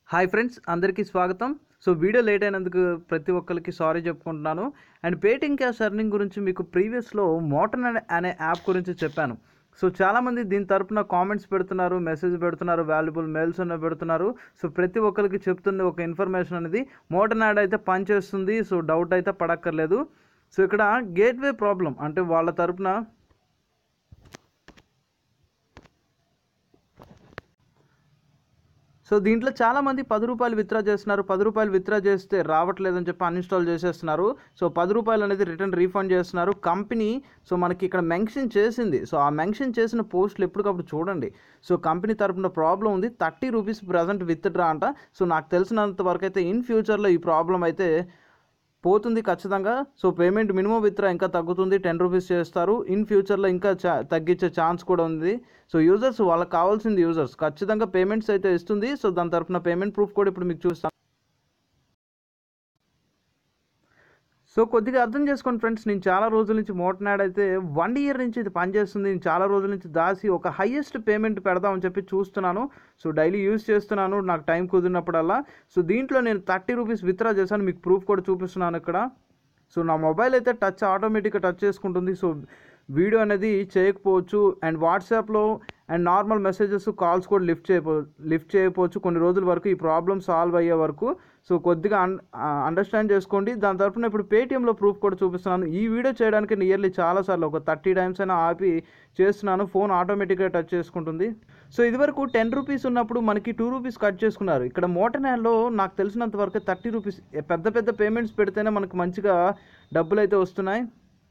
Hi friends, అందరికీ స్వాగతం. So video late అయినందుకు ప్రతి ఒక్కరికి సారీ చెప్పుకుంటున్నాను. అండ్ పేటిఎం క్యాష్ ఎర్నింగ్ గురించి మీకు ప్రీవియస్లో మోటన్ అనే యాప్ గురించి చెప్పాను. సో చాలామంది దీని తరపున కామెంట్స్ పెడుతున్నారు, మెసేజ్ పెడుతున్నారు, వాల్యుబుల్ మెయిల్స్ అన్న పెడుతున్నారు. సో ప్రతి ఒక్కరికి చెప్తుంది ఒక ఇన్ఫర్మేషన్ అనేది మోటన్ యాడ్ అయితే పనిచేస్తుంది. సో డౌట్ అయితే పడక్కర్లేదు. సో ఇక్కడ గేట్వే ప్రాబ్లం అంటే వాళ్ళ తరపున సో దీంట్లో చాలామంది ₹10 విత్డ్రా చేస్తున్నారు. ₹10 విత్డ్రా చేస్తే రావట్లేదని చెప్పి అన్ఇన్స్టాల్ చేసేస్తున్నారు. సో ₹10 అనేది రిటర్న్ రీఫండ్ చేస్తున్నారు కంపెనీ. సో మనకి ఇక్కడ మెన్షన్ చేసింది. సో ఆ మెన్షన్ చేసిన పోస్టులు ఎప్పటికప్పుడు చూడండి. సో కంపెనీ తరపున ప్రాబ్లం ఉంది, ₹30 ప్రజెంట్ విత్డ్రా అంట. సో నాకు తెలిసినంత వరకు అయితే ఇన్ ఫ్యూచర్లో ఈ ప్రాబ్లం అయితే పోతుంది ఖచ్చితంగా. సో పేమెంట్ మినిమం విత్డ్రా ఇంకా తగ్గుతుంది, ₹10 చేస్తారు. ఇన్ ఫ్యూచర్లో ఇంకా తగ్గించే ఛాన్స్ కూడా ఉంది. సో యూజర్స్ వాళ్ళకి కావాల్సింది యూజర్స్ ఖచ్చితంగా పేమెంట్స్ అయితే ఇస్తుంది. సో దాని తరపున పేమెంట్ ప్రూఫ్ కూడా ఇప్పుడు మీకు చూస్తాను. సో కొద్దిగా అర్థం చేసుకోండి ఫ్రెండ్స్, నేను చాలా రోజుల నుంచి మోటన్ యాడ్ అయితే 1 ఇయర్ నుంచి ఇది పనిచేస్తుంది. నేను చాలా రోజుల నుంచి దాసి ఒక హైయెస్ట్ పేమెంట్ పెడదామని చెప్పి చూస్తున్నాను. సో డైలీ యూజ్ చేస్తున్నాను నాకు టైం కుదిరినప్పుడల్లా. సో దీంట్లో నేను ₹30 విత్డ్రా చేశాను, మీకు ప్రూఫ్ కూడా చూపిస్తున్నాను ఇక్కడ. సో నా మొబైల్ అయితే ఆటోమేటిక్గా టచ్ చేసుకుంటుంది. సో వీడియో అనేది చేయకపోవచ్చు. అండ్ వాట్సాప్లో అండ్ నార్మల్ మెసేజెస్, కాల్స్ కూడా లిఫ్ట్ చేయకపోవచ్చు కొన్ని రోజుల వరకు, ఈ ప్రాబ్లం సాల్వ్ అయ్యే వరకు. సో కొద్దిగా అండర్స్టాండ్ చేసుకోండి. దాని తరఫున ఇప్పుడు పేటిఎంలో ప్రూఫ్ కూడా చూపిస్తున్నాను. ఈ వీడియో చేయడానికి నియర్లీ చాలాసార్లు ఒక 30 టైమ్స్ అయినా ఆపి చేస్తున్నాను. ఫోన్ ఆటోమేటిక్గా టచ్ చేసుకుంటుంది. సో ఇదివరకు ₹10 ఉన్నప్పుడు మనకి ₹2 కట్ చేసుకున్నారు. ఇక్కడ మోటన్ యాడ్లో నాకు తెలిసినంత వరకు ₹30 పెద్ద పెద్ద పేమెంట్స్ పెడితేనే మనకు మంచిగా డబ్బులు అయితే వస్తున్నాయి.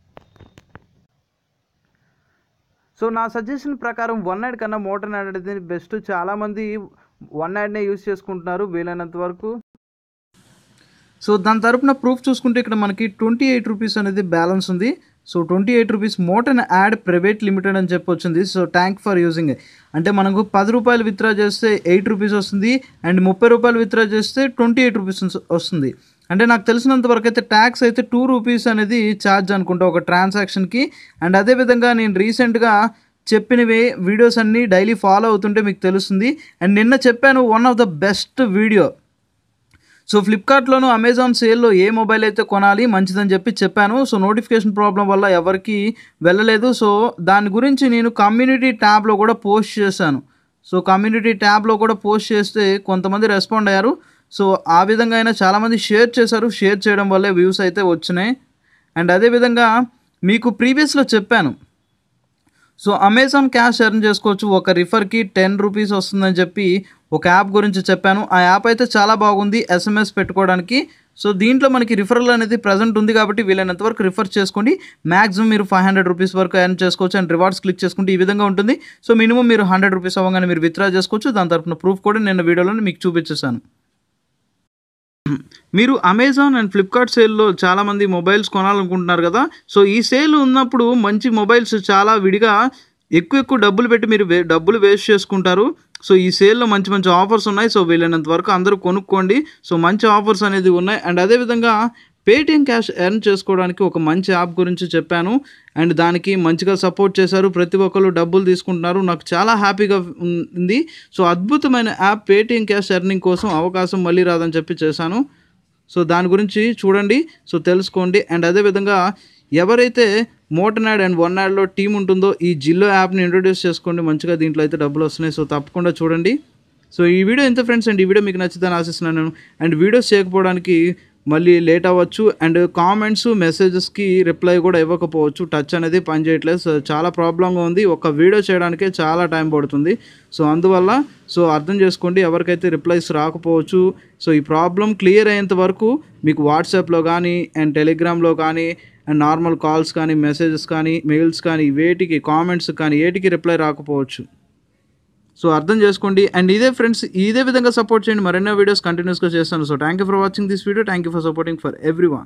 సో నా సజెషన్ ప్రకారం వన్ యాడ్ కన్నా మోటన్ యాడ్ అనేది బెస్ట్. చాలామంది వన్ యాడ్నే యూజ్ చేసుకుంటున్నారు వీలైనంత వరకు. సో దాని తరపున ప్రూఫ్ చూసుకుంటే ఇక్కడ మనకి ₹28 అనేది బ్యాలెన్స్ ఉంది. సో ₹28 మోటన్ యాడ్ ప్రైవేట్ లిమిటెడ్ అని చెప్పి వచ్చింది. So thank for using. అంటే మనకు ₹10 విత్డ్రా చేస్తే ₹8 వస్తుంది. అండ్ ₹30 విత్డ్రా చేస్తే ₹28 వస్తుంది. అంటే నాకు తెలిసినంత వరకు అయితే ట్యాక్స్ అయితే ₹2 అనేది ఛార్జ్ అనుకుంటా ఒక ట్రాన్సాక్షన్కి. అండ్ అదేవిధంగా నేను రీసెంట్గా చెప్పినవి వీడియోస్ అన్నీ డైలీ ఫాలో అవుతుంటే మీకు తెలుస్తుంది. అండ్ నిన్న చెప్పాను one of the best video. So ఫ్లిప్కార్ట్లోను అమెజాన్ సేల్లో ఏ మొబైల్ అయితే కొనాలి మంచిదని చెప్పి చెప్పాను. సో నోటిఫికేషన్ ప్రాబ్లం వల్ల ఎవరికి వెళ్ళలేదు. సో దాని గురించి నేను కమ్యూనిటీ ట్యాబ్లో కూడా పోస్ట్ చేశాను. సో కమ్యూనిటీ ట్యాబ్లో కూడా పోస్ట్ చేస్తే కొంతమంది రెస్పాండ్ అయ్యారు. సో ఆ విధంగా అయినా చాలామంది షేర్ చేశారు. షేర్ చేయడం వల్లే వ్యూస్ అయితే వచ్చినాయి. అండ్ అదేవిధంగా మీకు ప్రీవియస్లో చెప్పాను. సో అమెజాన్ క్యాష్ ఎర్న్ చేసుకోవచ్చు, ఒక రిఫర్కి ₹10 వస్తుందని చెప్పి ఒక యాప్ గురించి చెప్పాను. ఆ యాప్ అయితే చాలా బాగుంది SMS పెట్టుకోవడానికి. సో దీంట్లో మనకి రిఫరల్ అనేది ప్రజెంట్ ఉంది కాబట్టి వీలైనంత వరకు రిఫర్ చేసుకోండి. మ్యాక్సిమం మీరు ₹500 వరకు ఎర్న్ చేసుకోవచ్చు. అండ్ రివార్డ్స్ క్లిక్ చేసుకుంటే ఈ విధంగా ఉంటుంది. సో మినిమం మీరు ₹100 అవ్వగానే మీరు విత్డ్రా చేసుకోవచ్చు. దాని తరపున ప్రూఫ్ కూడా నేను వీడియోలో మీకు చూపించేశాను. మీరు అమెజాన్ అండ్ ఫ్లిప్కార్ట్ సేల్లో చాలామంది మొబైల్స్ కొనాలనుకుంటున్నారు కదా. సో ఈ సేల్ ఉన్నప్పుడు మంచి మొబైల్స్ చాలా విడిగా ఎక్కువ డబ్బులు పెట్టి మీరు డబ్బులు వేస్ట్ చేసుకుంటారు. సో ఈ సేల్లో మంచి మంచి ఆఫర్స్ ఉన్నాయి. సో వీలైనంత వరకు అందరూ కొనుక్కోండి. సో మంచి ఆఫర్స్ అనేది ఉన్నాయి. అండ్ అదేవిధంగా పేటిఎం క్యాష్ ఎర్న్ చేసుకోవడానికి ఒక మంచి యాప్ గురించి చెప్పాను. అండ్ దానికి మంచిగా సపోర్ట్ చేశారు. ప్రతి ఒక్కరు డబ్బులు తీసుకుంటున్నారు. నాకు చాలా హ్యాపీగా ఉంది. సో అద్భుతమైన యాప్ పేటిఎం క్యాష్ ఎర్నింగ్ కోసం అవకాశం మళ్ళీ రాదని చెప్పి చేశాను. సో దాని గురించి చూడండి, సో తెలుసుకోండి. అండ్ అదేవిధంగా ఎవరైతే మోటన్ యాడ్ అండ్ వన్ యాడ్లో టీం ఉంటుందో ఈ జిల్లో యాప్ని ఇంట్రొడ్యూస్ చేసుకోండి. మంచిగా దీంట్లో అయితే డబ్బులు వస్తున్నాయి. సో తప్పకుండా చూడండి. సో ఈ వీడియో ఎంత ఫ్రెండ్స్, అండ్ ఈ వీడియో మీకు నచ్చుతుందని ఆశిస్తున్నాను. అండ్ వీడియోస్ చేయకపోవడానికి మళ్ళీ లేట్ అవ్వచ్చు. అండ్ కామెంట్స్ మెసేజెస్కి రిప్లై కూడా ఇవ్వకపోవచ్చు. టచ్ అనేది పనిచేయట్లేదు. సో చాలా ప్రాబ్లంగా ఉంది. ఒక వీడియో చేయడానికే చాలా టైం పడుతుంది. సో అందువల్ల సో అర్థం చేసుకోండి, ఎవరికైతే రిప్లైస్ రాకపోవచ్చు. సో ఈ ప్రాబ్లం క్లియర్ అయ్యేంత వరకు మీకు వాట్సాప్లో కానీ అండ్ టెలిగ్రామ్లో కానీ అండ్ నార్మల్ కాల్స్ కానీ మెసేజెస్ కానీ మెయిల్స్ కానీ వేటికి కామెంట్స్ కానీ ఏటికి రిప్లై రాకపోవచ్చు. సో అర్థం చేసుకోండి. అండ్ ఇదే ఫ్రెండ్స్, ఇదే విధంగా సపోర్ట్ చేయండి. మరెన్నో వీడియోస్ కంటిన్యూస్గా చేస్తాను. So thank you for watching this video. Thank you for supporting for everyone.